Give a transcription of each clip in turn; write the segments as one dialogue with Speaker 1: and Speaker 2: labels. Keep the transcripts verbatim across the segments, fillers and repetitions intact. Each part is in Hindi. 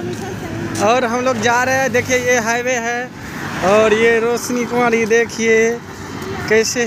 Speaker 1: किलोमीटर चलना।
Speaker 2: और हम लोग जा रहे हैं, देखिए ये हाईवे है और ये रोशनी कुमारी देखिए कैसे,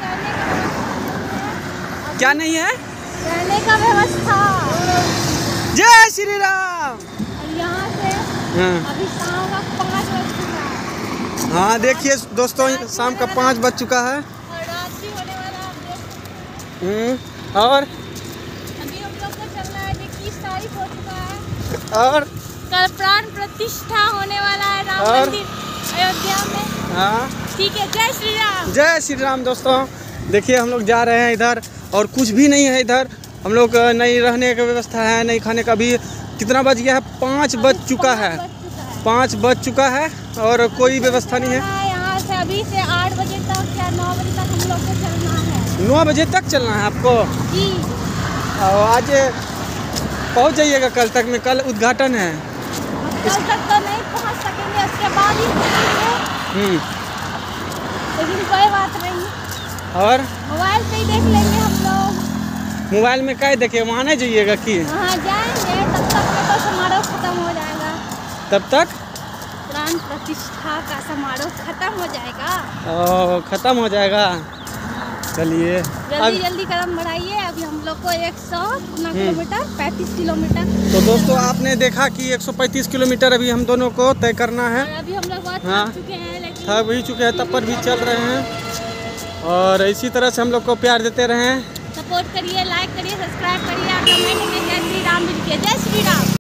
Speaker 2: क्या नहीं है
Speaker 1: रहने का व्यवस्था।
Speaker 2: जय श्री राम।
Speaker 1: और यहाँ से
Speaker 2: हाँ
Speaker 1: अभी शाम का पाँच बज चुका है।
Speaker 2: हाँ देखिए दोस्तों शाम का पाँच बज चुका है
Speaker 1: और रात भी होने वाला आप देख सकते
Speaker 2: हम्म, और
Speaker 1: हैं। अभी हम लोग को चलना है, इक्कीस तारीख हो चुका है
Speaker 2: और
Speaker 1: कल प्राण प्रतिष्ठा होने वाला है राम
Speaker 2: और?
Speaker 1: मंदिर अयोध्या में।
Speaker 2: हाँ
Speaker 1: ठीक है, जय श्री राम।
Speaker 2: जय श्री राम। दोस्तों देखिए हम लोग जा रहे हैं इधर और कुछ भी नहीं है इधर, हम लोग नहीं रहने की व्यवस्था है, नहीं खाने का। भी कितना बज गया है? पाँच बज चुका है, पाँच बज चुका है और कोई व्यवस्था नहीं है।
Speaker 1: यहाँ से अभी से आठ बजे तक या नौ बजे तक हम लोग को चलना है।
Speaker 2: नौ बजे तक चलना है आपको?
Speaker 1: जी।
Speaker 2: और आज पहुंच जाइएगा कल तक में, कल उद्घाटन है।
Speaker 1: कल तक तो नहीं पहुँच सकेंगे, उसके बाद ही पहुँचेंगे, लेकिन कोई बात नहीं,
Speaker 2: और
Speaker 1: मोबाइल पे ही देख लेंगे हम लोग।
Speaker 2: मोबाइल में क्या देखे, वहाँ नहीं जाइएगा कि?
Speaker 1: वहाँ जाएंगे तब तक में तो समारोह खत्म हो जाएगा।
Speaker 2: तब तक
Speaker 1: प्राण प्रतिष्ठा का समारोह खत्म हो जाएगा।
Speaker 2: ओ, खत्म हो जाएगा। चलिए
Speaker 1: जल्दी जल्दी कदम बढ़ाइए। अभी हम लोग को एक सौ किलोमीटर पैंतीस किलोमीटर।
Speaker 2: तो दोस्तों आपने देखा कि एक सौ पैंतीस किलोमीटर अभी हम दोनों को तय करना है।
Speaker 1: और अभी हम लोग बहुत
Speaker 2: हाँ।
Speaker 1: थक चुके हैं, लेकिन
Speaker 2: थक भी चुके हैं, तब पर भी चल रहे हैं और इसी तरह से हम लोग को प्यार देते रहें।
Speaker 1: सपोर्ट करिए, लाइक करिए, सब्सक्राइब करिए, कमेंट में जय श्री राम लिखिए। जय श्री राम।